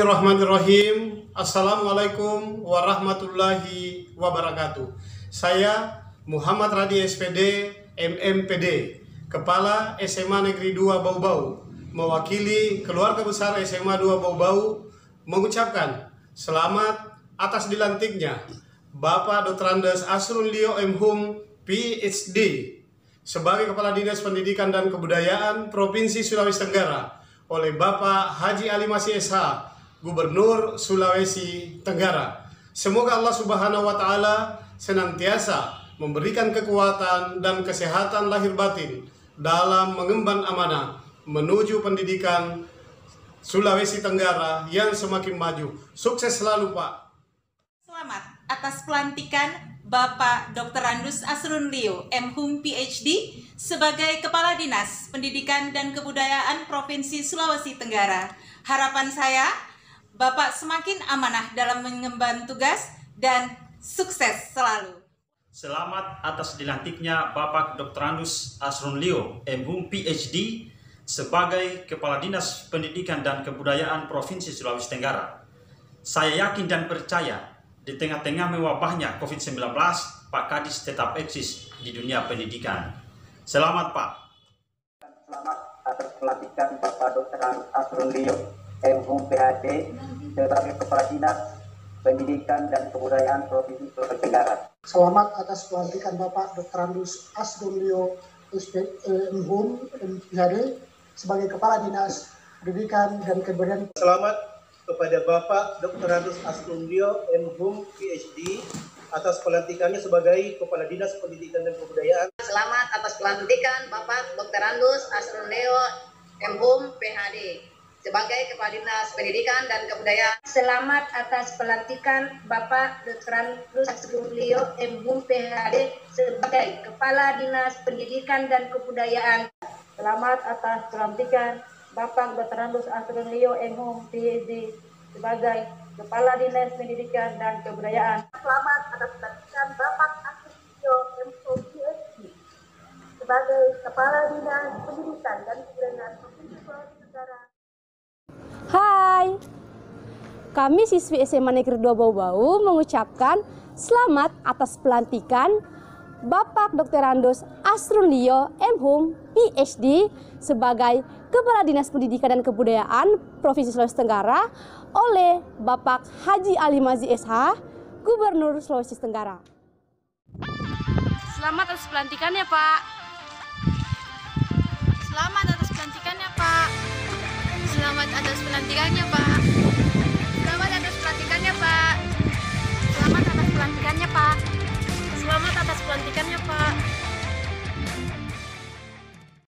Bismillahirrahmanirrahim. Assalamualaikum warahmatullahi wabarakatuh. Saya Muhammad Radi SPD, MMPD, Kepala SMA Negeri 2 Bau-Bau, mewakili keluarga besar SMA 2 Bau-Bau, mengucapkan selamat atas dilantiknya Bapak Dr. Andes Asrun Lio M.Hum PhD sebagai Kepala Dinas Pendidikan dan Kebudayaan Provinsi Sulawesi Tenggara oleh Bapak Haji Ali Masih SH, Gubernur Sulawesi Tenggara. Semoga Allah Subhanahu wa Ta'ala senantiasa memberikan kekuatan dan kesehatan lahir batin dalam mengemban amanah menuju pendidikan Sulawesi Tenggara yang semakin maju. Sukses selalu, Pak. Selamat atas pelantikan Bapak Dr. Andes Asrun Lio M.Hum PhD sebagai Kepala Dinas Pendidikan dan Kebudayaan Provinsi Sulawesi Tenggara. Harapan saya, Bapak semakin amanah dalam mengemban tugas dan sukses selalu. Selamat atas dilantiknya Bapak Dr. Andes Asrun Lio M.Hum PhD sebagai Kepala Dinas Pendidikan dan Kebudayaan Provinsi Sulawesi Tenggara. Saya yakin dan percaya di tengah-tengah mewabahnya COVID-19, Pak Kadis tetap eksis di dunia pendidikan. Selamat, Pak. Selamat atas pelantikan Bapak Dr. Asrun Lio M.Hum PhD sebagai Kepala Dinas Pendidikan dan Kebudayaan Provinsi Sulawesi Tenggara. Selamat atas pelantikan Bapak Dr. Andes Asrun Lio M.Hum PhD sebagai Kepala Dinas Pendidikan dan Kebudayaan. Selamat kepada Bapak Dr. Andes Asrun Lio M.Hum PhD atas pelantikannya sebagai Kepala Dinas Pendidikan dan Kebudayaan. Selamat atas pelantikan Bapak Dr. Andes Asrun Lio M.Hum PhD sebagai Kepala Dinas Pendidikan dan Kebudayaan. Selamat atas pelantikan Bapak Dr. Andes Asrun Lio M.Hum PhD sebagai Kepala Dinas Pendidikan dan Kebudayaan. Selamat atas pelantikan Bapak Dr. Andes Asrun Lio M.Hum PhD sebagai Kepala Dinas Pendidikan dan Kebudayaan. Selamat atas pelantikan Bapak Asrun Lio M.Hum PhD sebagai Kepala Dinas Pendidikan dan Kebudayaan Provinsi Sulawesi Tenggara. Hai, kami siswi SMA Negeri 2 Bau-Bau mengucapkan selamat atas pelantikan Bapak Dr. Andes Asrun Lio M.Hum PhD sebagai Kepala Dinas Pendidikan dan Kebudayaan Provinsi Sulawesi Tenggara oleh Bapak Haji Ali Masih SH, Gubernur Sulawesi Tenggara. Selamat atas pelantikannya, Pak. Selamat atas pelantikannya, Pak. Selamat atas pelantikannya, Pak. Selamat atas pelantikannya, Pak. Selamat atas pelantikannya, Pak. Selamat atas pelantikannya, Pak.